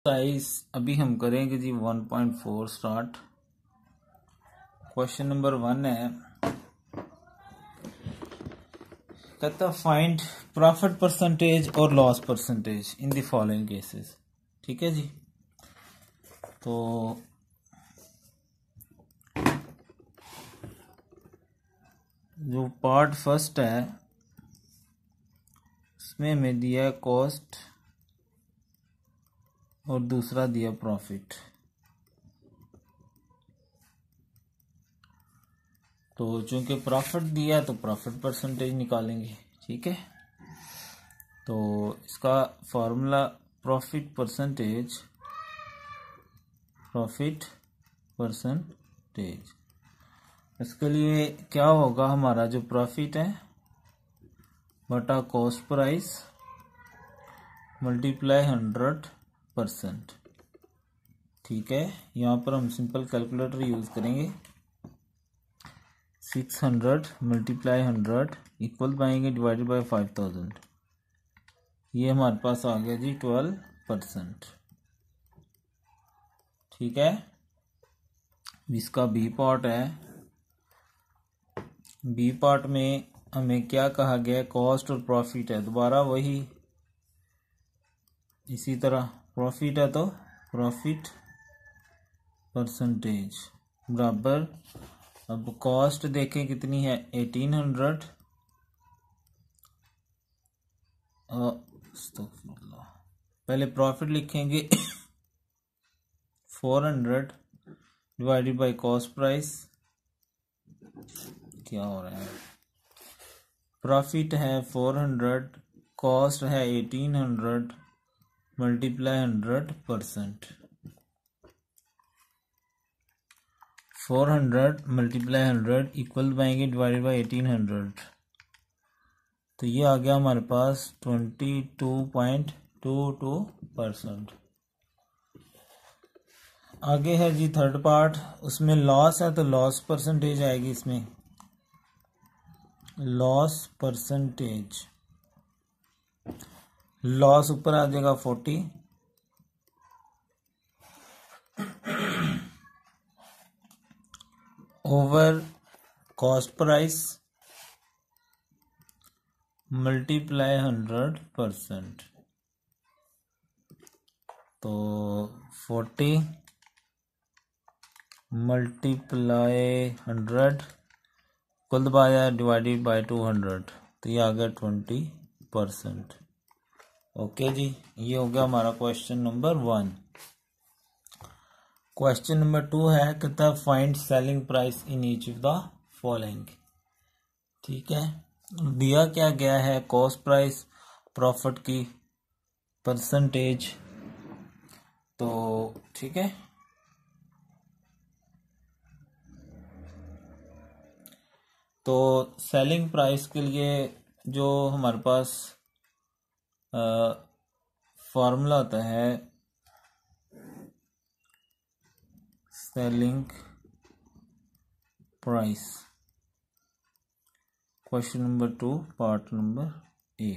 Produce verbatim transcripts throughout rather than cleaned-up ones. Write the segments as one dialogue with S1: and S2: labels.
S1: Size अभी हम करेंगे जी one point four start. Question number one है, कहता फाइंड प्रॉफिट परसेंटेज और loss percentage in the following cases. ठीक है जी, तो जो पार्ट फर्स्ट है इसमें हमें दिया कॉस्ट और दूसरा दिया प्रॉफिट। तो चूंकि प्रॉफिट दिया तो प्रॉफिट परसेंटेज निकालेंगे। ठीक है, तो इसका formula profit percentage profit percentage इसके लिए क्या होगा, हमारा जो प्रॉफिट है बटा cost price multiply hundred percent. ठीक है, यहाँ पर हम सिंपल कैलकुलेटर यूज करेंगे। Six hundred multiply hundred equal पाएंगे डिवाइडेड बाय फाइव थाउजेंड। ये हमारे पास आ गया जी ट्वेल्व परसेंट। ठीक है, इसका बी पार्ट है। बी पार्ट में हमें क्या कहा गया, कॉस्ट और प्रॉफिट है, दोबारा वही इसी तरह प्रॉफिट है तो प्रॉफिट परसेंटेज बराबर, अब कॉस्ट देखें कितनी है एटीन हंड्रेड, पहले प्रॉफिट लिखेंगे four hundred divided by cost price. क्या हो रहा है, प्रॉफिट है फोर हंड्रेड, कॉस्ट है eighteen hundred multiply hundred percent. Four hundred multiply hundred equal पाएंगे डिवाइडेड बाई एटीन हंड्रेड, तो ये आ गया हमारे पास twenty two point two two percent. आगे है जी थर्ड पार्ट, उसमें लॉस है तो लॉस परसेंटेज आएगी। इसमें लॉस परसेंटेज, लॉस ऊपर आ जाएगा forty, over cost price multiply hundred percent. तो फोर्टी मल्टीप्लाई हंड्रेड कुल दबाया डिवाइडेड बाय टू हंड्रेड, तो ये आ गया ट्वेंटी परसेंट। ओके जी, ये हो गया हमारा question number one. Question number two है, कहता है find selling price in each of the following. ठीक है, दिया क्या गया है, कॉस्ट प्राइस, प्रॉफिट की परसेंटेज। तो ठीक है, तो सेलिंग प्राइस के लिए जो हमारे पास फॉर्मूला होता है selling price, question number two part number A,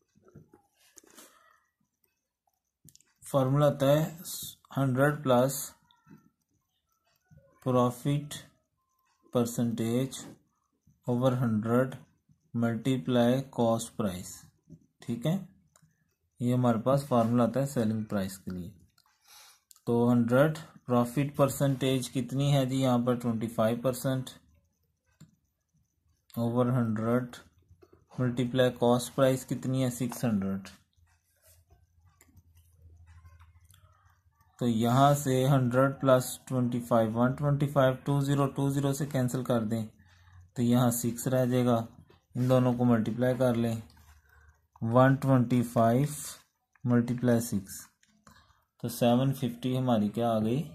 S1: formula होता है hundred plus profit percentage over hundred multiply cost price. ठीक है, ये हमारे पास फार्मूला आता है सेलिंग प्राइस के लिए। तो हंड्रेड प्रॉफिट परसेंटेज कितनी है जी, यहाँ पर twenty five percent over hundred multiply cost price कितनी है सिक्स हंड्रेड। तो यहाँ से hundred plus twenty five one twenty five, two zero two zero से कैंसिल कर दें तो यहाँ सिक्स रह जाएगा, इन दोनों को मल्टीप्लाई कर लें, one twenty five multiply six, तो सेवन फिफ्टी हमारी क्या आ गई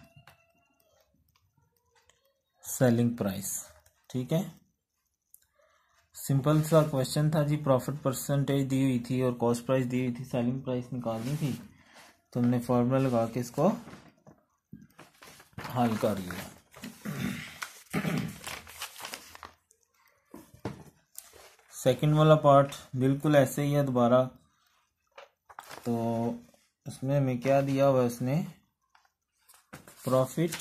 S1: सेलिंग प्राइस। ठीक है, सिंपल सा क्वेश्चन था जी, प्रॉफिट परसेंटेज दी हुई थी और कॉस्ट प्राइस दी हुई थी, सेलिंग प्राइस निकालनी थी, तो हमने फॉर्मूला लगा के इसको हल कर लिया। सेकंड वाला पार्ट बिल्कुल ऐसे ही है दोबारा। तो इसमें हमें क्या दिया हुआ है उसने, प्रॉफिट।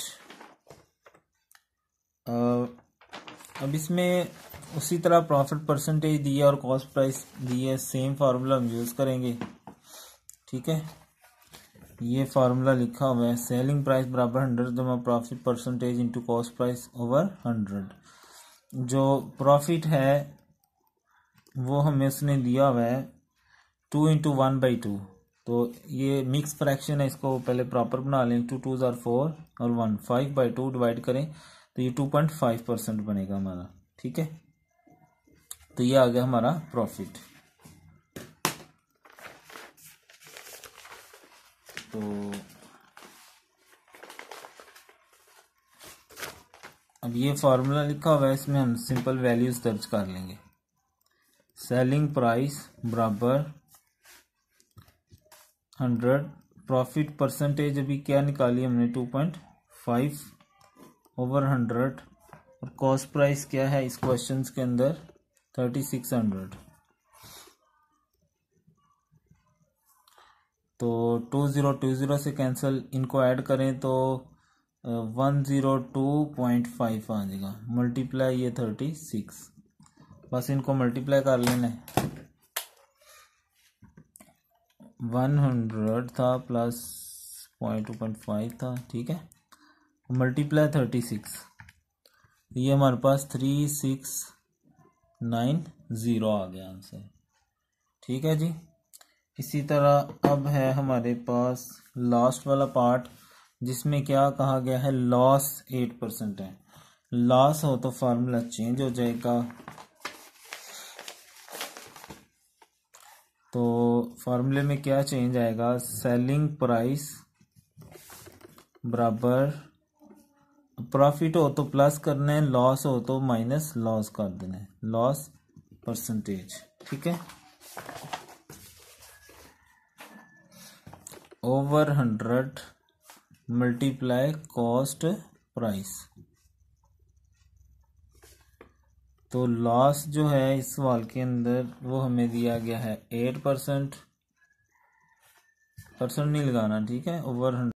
S1: अब इसमें उसी तरह प्रॉफिट परसेंटेज दी है और कॉस्ट प्राइस दी है, सेम फार्मूला हम यूज़ करेंगे। ठीक है, ये फार्मूला लिखा हुआ है, सेलिंग प्राइस बराबर हंड्रेड जमा profit percentage into cost price over hundred. जो प्रॉफिट है वो हमें उसने दिया हुआ है two into one by two, तो ये मिक्स फ्रैक्शन है, इसको पहले प्रॉपर बना लें। टू टू ज़ार फोर और one, five by two divide करें तो ये टू पॉइंट फाइव परसेंट बनेगा हमारा। ठीक है, तो ये आ गया हमारा प्रॉफिट। तो अब ये फार्मूला लिखा हुआ है, इसमें हम सिंपल वैल्यूज दर्ज कर लेंगे। सेलिंग प्राइस बराबर हंड्रेड, प्रॉफिट परसेंटेज अभी क्या निकाली हमने, two point five over hundred, और कॉस्ट प्राइस क्या है इस क्वेश्चन के अंदर, थर्टी सिक्स हंड्रेड। तो टू ज़ीरो टू ज़ीरो से कैंसिल, इनको ऐड करें तो one zero two point five आ जाएगा, मल्टीप्लाई ये थर्टी सिक्स, बस इनको मल्टीप्लाई कर लेना है। वन हंड्रेड था plus point two point five था, ठीक है, मल्टीप्लाई थर्टी सिक्स, ये हमारे पास थ्री सिक्स नाइन ज़ीरो आ गया आंसर। ठीक है जी, इसी तरह अब है हमारे पास लास्ट वाला पार्ट, जिसमें क्या कहा गया है, लॉस एट परसेंट है। लॉस हो तो फार्मूला चेंज हो जाएगा, तो फार्मूले में क्या चेंज आएगा, सेलिंग प्राइस बराबर, प्रॉफिट हो तो प्लस करना है, लॉस हो तो माइनस लॉस कर देना है, लॉस परसेंटेज। ठीक है, over hundred multiply cost price. तो लॉस जो है इस सवाल के अंदर वो हमें दिया गया है एट परसेंट, परसेंट नहीं लगाना, ठीक है, ओवर